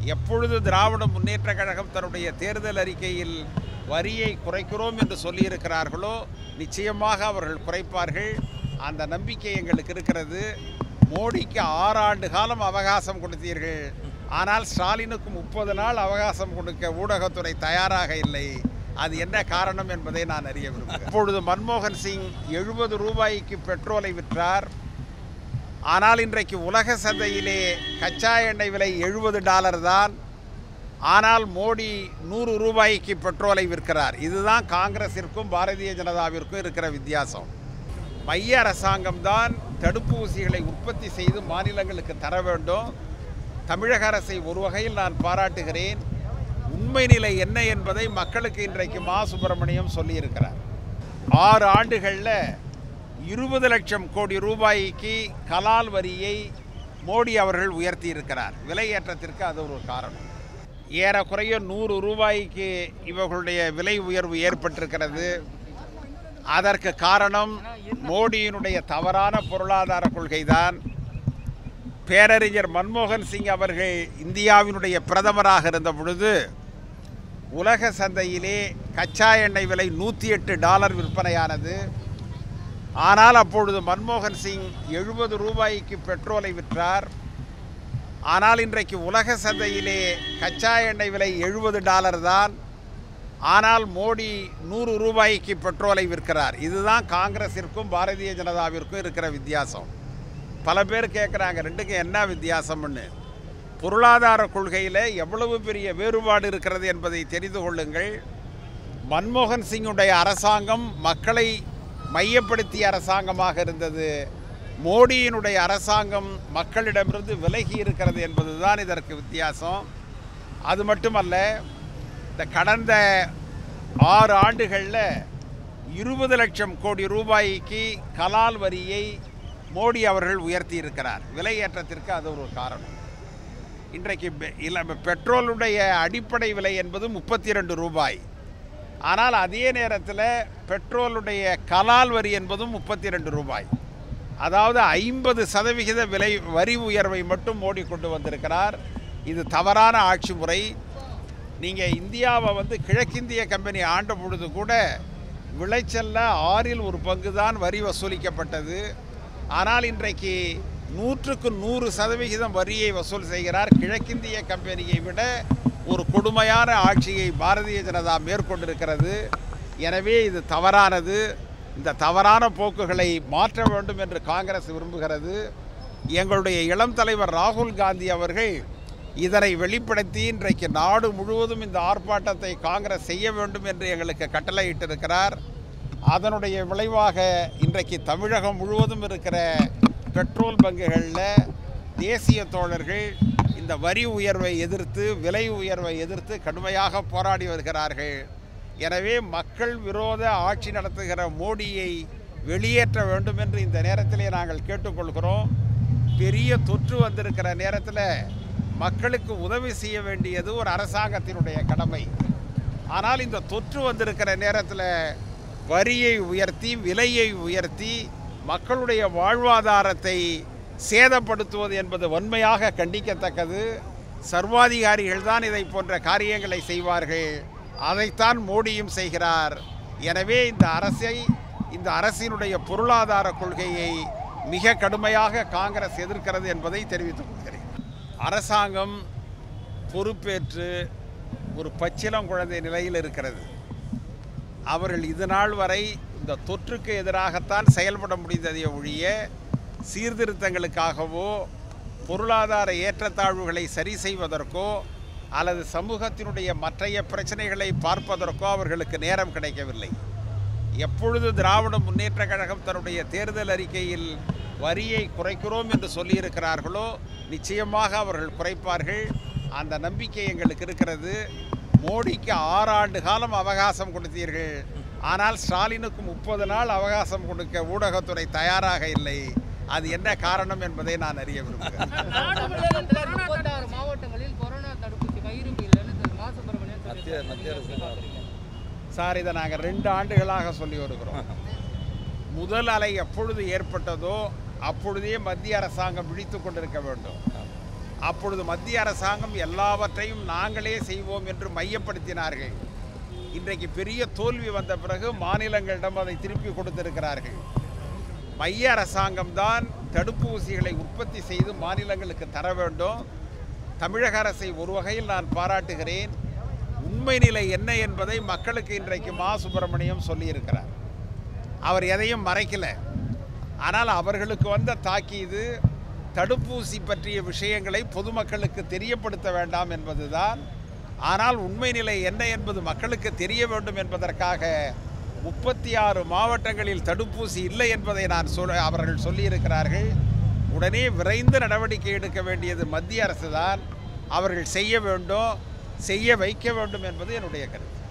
எப்பொழுது திராவிட முன்னேற்றக் கழகம் தன்னுடைய தேர்தல் அறிக்கையில் வரியை குறைக்கிறோம் என்று சொல்லியிருக்கிறார்களோ நிச்சயமாக அவர்கள் குறைப்பார்கள். அந்த நம்பிக்கை எங்களுக்கு இருக்கிறது. மோடிக்கு 6 ஆண்டு காலம் அவகாசம் கொடுத்தீர்கள், ஆனால் ஸ்டாலினுக்கு 30 நாள் அவகாசம் கொடுக்க ஊடகத்துறை தயாராக இல்லை. அது என்ன காரணம் என்பதை நான் அறிய விரும்புகிறேன். இப்பொழுது மன்மோகன் சிங் 70 ரூபாய்க்கு பெட்ரோலை விற்றார். ஆனால் இன்றைக்கு உலக சந்தையிலே கச்சா எண்ணெய் விலை $70 தான். ஆனால் மோடி 100 ரூபாய்க்கு பெட்ரோலை விற்கிறார். இதுதான் காங்கிரஸிற்கும் பாரதிய ஜனதாவிற்கும் இருக்கிற வித்தியாசம். மைய அரசாங்கம்தான் தடுப்பூசிகளை உற்பத்தி செய்து மாநிலங்களுக்கு தர வேண்டும். தமிழக அரசை ஒரு வகையில் நான் பாராட்டுகிறேன். உண்மை நிலை என்ன என்பதை மக்களுக்கு இன்றைக்கு மா சுப்பிரமணியம் சொல்லியிருக்கிறார். 6 ஆண்டுகளில் 20 லட்சம் கோடி ரூபாய்க்கு கலால் வரியை மோடி அவர்கள் உயர்த்தி இருக்கிறார். விலை ஏற்றத்திற்கு அது ஒரு காரணம். ஏறக்குறைய 100 ரூபாய்க்கு இவர்களுடைய விலை உயர்வு ஏற்பட்டிருக்கிறது. அதற்கு காரணம் மோடியினுடைய தவறான பொருளாதார கொள்கைதான். பேரறிஞர் மன்மோகன் சிங் அவர்கள் இந்தியாவினுடைய பிரதமராக இருந்த பொழுது உலக சந்தையிலே கச்சா எண்ணெய் விலை $108 விற்பனையானது. ஆனால் அப்பொழுது மன்மோகன் சிங் 70 ரூபாய்க்கு பெட்ரோலை விற்றார். ஆனால் இன்றைக்கு உலக சந்தையிலே கச்சா எண்ணெய் விலை $70 தான். ஆனால் மோடி 100 ரூபாய்க்கு பெட்ரோலை விற்கிறார். இதுதான் காங்கிரஸிற்கும் பாரதிய ஜனதாவிற்கும் இருக்கிற வித்தியாசம். பல பேர் கேட்குறாங்க, ரெண்டுக்கும் என்ன வித்தியாசம்னு. பொருளாதார கொள்கையில் எவ்வளவு பெரிய வேறுபாடு இருக்கிறது என்பதை தெரிந்து கொள்ளுங்கள். மன்மோகன் சிங்குடைய அரசாங்கம் மக்களை மையப்படுத்திய அரசாங்கமாக இருந்தது. மோடியினுடைய அரசாங்கம் மக்களிடமிருந்து விலகி இருக்கிறது என்பதுதான் இதற்கு வித்தியாசம். அது மட்டுமல்ல, இந்த கடந்த 6 ஆண்டுகளில் 20 லட்சம் கோடி ரூபாய்க்கு கலால் வரியை மோடி அவர்கள் உயர்த்தி இருக்கிறார். விலை ஏற்றத்திற்கு அது ஒரு காரணம். இன்றைக்கு பெட்ரோலுடைய அடிப்படை விலை என்பது 32 ரூபாய். ஆனால் அதே நேரத்தில் பெட்ரோலுடைய கலால் வரி என்பதும் 32 ரூபாய். அதாவது 50% விலை வரி உயர்வை மட்டும் மோடி கொண்டு வந்திருக்கிறார். இது தவறான ஆட்சி முறை. நீங்கள் இந்தியாவை கிழக்கிந்திய கம்பெனி ஆண்ட பொழுது கூட விளைச்சலில் 6இல் 1 பங்கு தான் வரி வசூலிக்கப்பட்டது. ஆனால் இன்றைக்கு 100க்கு 100% வரியை வசூல் செய்கிறார். கிழக்கிந்திய கம்பெனியை விட ஒரு கொடுமையான ஆட்சியை பாரதிய ஜனதா மேற்கொண்டிருக்கிறது. எனவே இது தவறானது. இந்த தவறான போக்குகளை மாற்ற வேண்டும் என்று காங்கிரஸ் விரும்புகிறது. எங்களுடைய இளம் தலைவர் ராகுல் காந்தி அவர்கள் இதனை வெளிப்படுத்தி இன்றைக்கு நாடு முழுவதும் இந்த ஆர்ப்பாட்டத்தை காங்கிரஸ் செய்ய வேண்டும் என்று எங்களுக்கு கட்டளையிட்டிருக்கிறார். அதனுடைய விளைவாக இன்றைக்கு தமிழகம் முழுவதும் இருக்கிற பெட்ரோல் பங்குகளில் தேசிய தோழர்கள் இந்த வரி உயர்வை எதிர்த்து, விலை உயர்வை எதிர்த்து கடுமையாக போராடி வருகிறார்கள். எனவே மக்கள் விரோத ஆட்சி நடத்துகிற மோடியை வெளியேற்ற வேண்டும் என்று இந்த நேரத்திலே நாங்கள் கேட்டுக்கொள்கிறோம். பெரிய தொற்று வந்திருக்கிற நேரத்தில் மக்களுக்கு உதவி செய்ய வேண்டியது ஒரு அரசாங்கத்தினுடைய கடமை. ஆனால் இந்த தொற்று வந்திருக்கிற நேரத்தில் வரியை உயர்த்தி, விலையை உயர்த்தி மக்களுடைய வாழ்வாதாரத்தை சேதப்படுத்துவது என்பது வன்மையாக கண்டிக்கத்தக்கது. சர்வாதிகாரிகள் தான் இதை போன்ற காரியங்களை செய்வார்கள். அதைத்தான் மோடியும் செய்கிறார். எனவே இந்த அரசினுடைய பொருளாதார கொள்கையை மிக கடுமையாக காங்கிரஸ் எதிர்க்கிறது என்பதை தெரிவித்துக் கொள்கிறேன். அரசாங்கம் பொறுப்பேற்று ஒரு பச்சிளம் குழந்தை நிலையில் இருக்கிறது. அவர்கள் இதுநாள் வரை இந்த தொற்றுக்கு எதிராகத்தான் செயல்பட முடிந்ததை ஒழிய சீர்திருத்தங்களுக்காகவோ பொருளாதார ஏற்றத்தாழ்வுகளை சரி செய்வதற்கோ அல்லது சமூகத்தினுடைய மற்றைய பிரச்சனைகளை பார்ப்பதற்கோ அவர்களுக்கு நேரம் கிடைக்கவில்லை. எப்பொழுது திராவிட முன்னேற்றக் கழகம் தன்னுடைய தேர்தல் அறிக்கையில் வரியை குறைக்கிறோம் என்று சொல்லியிருக்கிறார்களோ நிச்சயமாக அவர்கள் குறைப்பார்கள். அந்த நம்பிக்கை எங்களுக்கு இருக்கிறது. மோடிக்கு 6 ஆண்டு காலம் அவகாசம் கொடுத்தீர்கள், ஆனால் ஸ்டாலினுக்கு 30 நாள் அவகாசம் கொடுக்க ஊடகத்துறை தயாராக இல்லை. அது என்ன காரணம் என்பதை நான் அறிய விரும்புகிறேன். சார், இதை நாங்கள் 2 ஆண்டுகளாக சொல்லி வருகிறோம். முதல் அலை எப்பொழுது ஏற்பட்டதோ அப்பொழுதே மத்திய அரசாங்கம் விழித்து கொண்டிருக்க வேண்டும். அப்பொழுது மத்திய அரசாங்கம் எல்லாவற்றையும் நாங்களே செய்வோம் என்று மையப்படுத்தினார்கள். இன்றைக்கு பெரிய தோல்வி வந்த பிறகு மாநிலங்களிடம் அதை திருப்பி கொடுத்திருக்கிறார்கள். மைய அரசாங்கம்தான் தடுப்பூசிகளை உற்பத்தி செய்து மாநிலங்களுக்கு தர வேண்டும். தமிழக அரசை ஒரு வகையில் நான் பாராட்டுகிறேன். உண்மை நிலை என்ன என்பதை மக்களுக்கு இன்றைக்கு மா சுப்பிரமணியம் சொல்லியிருக்கிறார். அவர் எதையும் மறைக்கல. ஆனால் அவர்களுக்கு வந்த தாக்கீது தடுப்பூசி பற்றிய விஷயங்களை பொதுமக்களுக்கு தெரியப்படுத்த வேண்டாம் என்பதுதான். ஆனால் உண்மை நிலை என்ன என்பது மக்களுக்கு தெரிய வேண்டும் என்பதற்காக 36 மாவட்டங்களில் தடுப்பூசி இல்லை என்பதை அவர்கள் சொல்லியிருக்கிறார்கள். உடனே விரைந்து நடவடிக்கை எடுக்க வேண்டியது மத்திய அரசு தான். அவர்கள் செய்ய வேண்டும், செய்ய வைக்க வேண்டும் என்பது என்னுடைய கருத்து.